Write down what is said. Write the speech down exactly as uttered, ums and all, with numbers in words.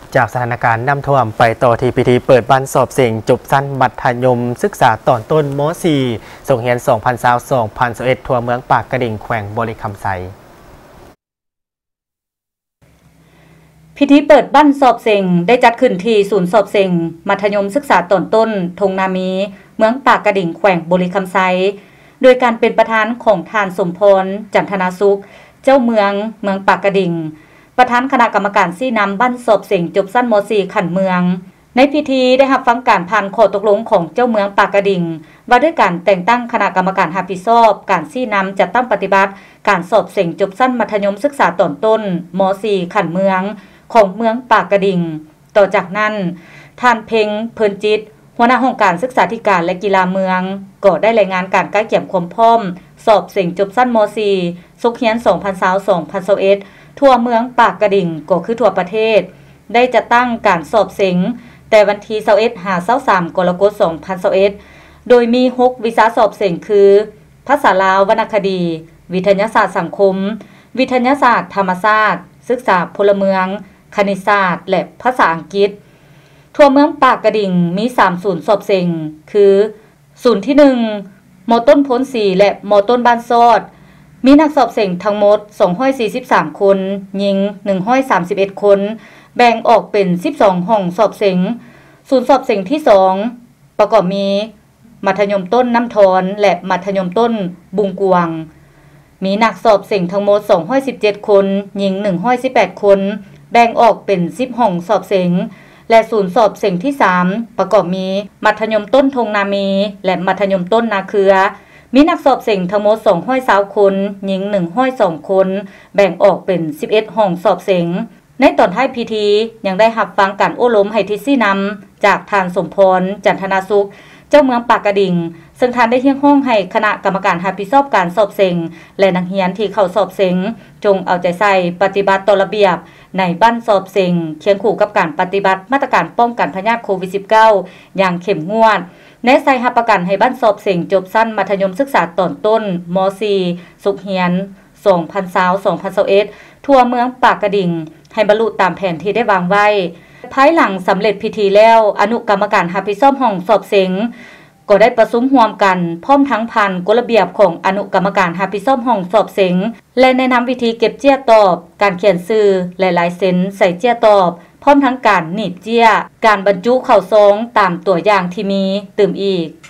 จากสถานการณ์น้ำท่วมไปต่อที่พิธีเปิดบ้านสอบเสียงจบสั้นมัธยมศึกษาตอนต้นม.สี่ ส่งเรียน สองพันยี่สิบ สองพันยี่สิบเอ็ด ทั่วเมืองปากกระดิ่งแขวงบริคำไซพิธีเปิดบ้านสอบเสียงได้จัดขึ้นที่ศูนย์สอบเสียงมัธยมศึกษาตอนต้นทงนามีเมืองปากกระดิ่งแขวงบริคำไซโดยการเป็นประธานของทานสมพรจันทนาสุขเจ้าเมืองเมืองปากกระดิ่งประธานคณะกรรมการซี่นำบ้านสอบเสียงจบสั้นม.สี่ ขันเมืองในพิธีได้รับฟังการผ่านข้อตกลงของเจ้าเมืองปากกระดิ่งว่าด้วยการแต่งตั้งคณะกรรมการรับผิดชอบการซี่นำจัดตั้งปฏิบัติการสอบเสียงจบสั้นมัธยมศึกษาตอนต้นม.สี่ ขันเมืองของเมืองปากกระดิ่งต่อจากนั้นท่านเพ็งเพิ่นจิตหัวหน้าห้องการศึกษาธิการและกีฬาเมืองก็ได้รายงานการใกล้เคียงความพร้อมสอบเสียงจบสั้นม.สี่ สุขเฮียน สองพันยี่สิบ สองพันยี่สิบเอ็ด ทั่วเมืองปากกระดิ่งก็คือทั่วประเทศได้จะตั้งการสอบเสียงแต่วันที่ยี่สิบเอ็ด ถึงยี่สิบสาม กรกฎาคม สองพันยี่สิบเอ็ด โดยมี หก วิชาสอบเสียงคือภาษาลาววรรณคดีวิทยาศาสตร์สังคมวิทยาศาสตร์ธรรมศาสตร์ศึกษาพลเมืองคณิตศาสตร์และภาษาอังกฤษทั่วเมืองปากกระดิ่งมีสามศูนย์สอบเสียงคือศูนย์ที่หนึ่งม.ต้นพ้นสี่และม.ต้นบ้านซอดมีนักสอบเสียงทั้งหมดสองร้อยสี่สิบสามคนหญิงหนึ่งร้อยสามสิบเอ็ดคนแบ่งออกเป็นสิบสองห้องสอบเสียงศูนย์สอบเสียงที่สองประกอบมีมัธยมต้นน้ำทอนและมัธยมต้นบุงกวางมีนักสอบเสียงทั้งหมดสองร้อยสิบเจ็ดคนหญิงหนึ่งร้อยสิบแปดคนแบ่งออกเป็นสิบห้องสอบเสียงและศูนย์สอบเสียงที่สามประกอบมีมัธยมต้นทงนามีและมัธยมต้นนาเครือมีนักสอบเสียงทั้งหมดสองร้อยยี่สิบคนหญิงหนึ่งร้อยสองคนแบ่งออกเป็นสิบเอ็ดห้องสอบเสียงในตอนท้ายพิธียังได้รับฟังการโอ้ล้มให้ทิศซี่นำจากทานสมพรจันทนาสุขเจ้าเมืองปากกระดิ่งซึ่งทานได้เฮียงห้องให้คณะกรรมการรับผิดชอบการสอบเสียงและนักเรียนที่เข้าสอบเสียงจงเอาใจใส่ปฏิบัติต่อระเบียบในบ้านสอบเสียงเคียงคู่กับการปฏิบัติมาตรการป้องกันพยาธิโควิด สิบเก้า อย่างเข้มงวดแนะใส่รับประกันให้บ้านสอบเสียงจบสั้นมัธยมศึกษาตอนต้นม.สี่ สุขเฮียน สองพันยี่สิบ สองพันยี่สิบเอ็ด ทั่วเมืองปากกระดิ่งให้บรรลุตามแผนที่ได้วางไว้ภายหลังสำเร็จพิธีแล้วอนุกรรมการรับผิดชอบห้องสอบเสียงก็ได้ประชุมร่วมกันพร้อมทั้งพันกฎระเบียบของอนุกรรมการรับผิดชอบห้องสอบเสียงและแนะนำวิธีเก็บเจี้ยตอบการเขียนชื่อและลายเซ็นใส่เจี้ยตอบพร้อมทั้งการหนีบเจี้ยการบรรจุเข้าซองตามตัวอย่างที่มีเติมอีก